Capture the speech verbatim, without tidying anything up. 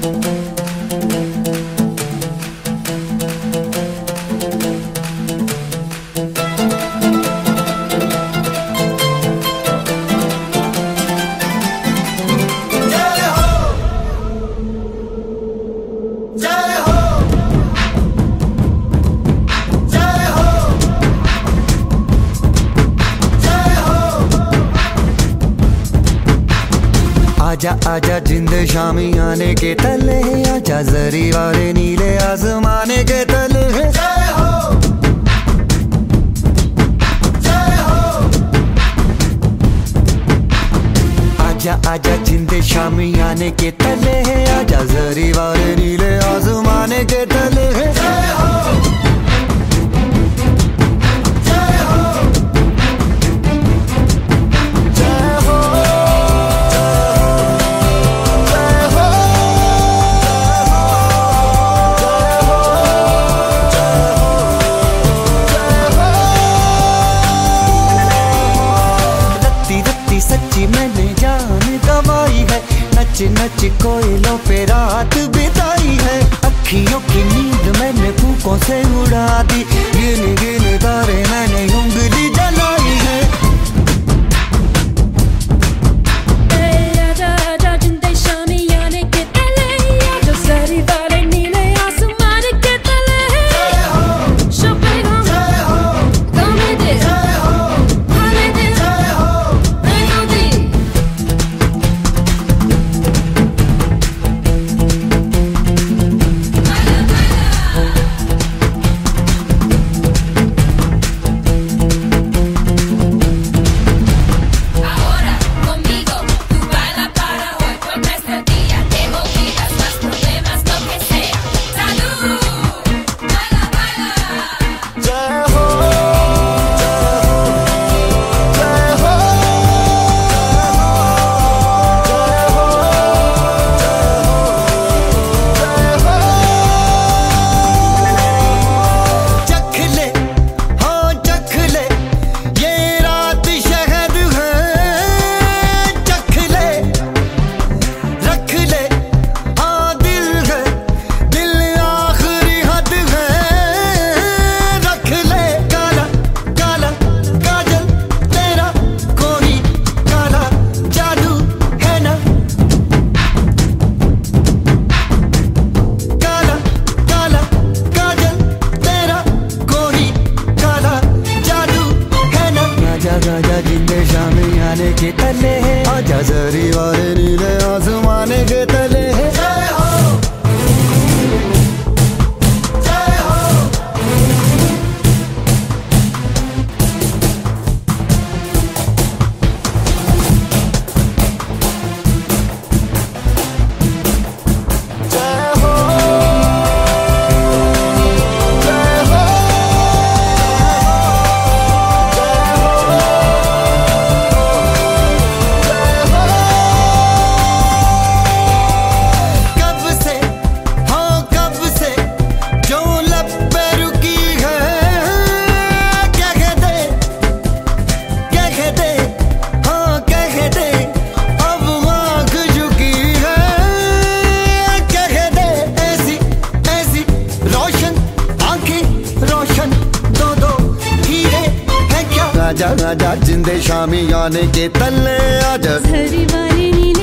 आजा आजा जिंद शामी आने के तले, आजा जरी वाले नीले आसमाने के तले। जय हो जय हो। आजा आजा जिंद शामी आने के तले, आजा जरी वाले नीले आसमाने के तले। जय हो सच्ची मैंने जान गवाई है, नच नच कोयलों पे रात बिताई है। अखियों की नींद मैंने फूकों से उड़ा दी, गिन गिन तारे मैंने उंगली जलाई है। के तले, आजा जरी वाले नीले आसमाने के तले। जय हो जय हो। जय हो जय हो। आजा आजा जिंदे शामी आने के तले, आजा हरी वाली नीले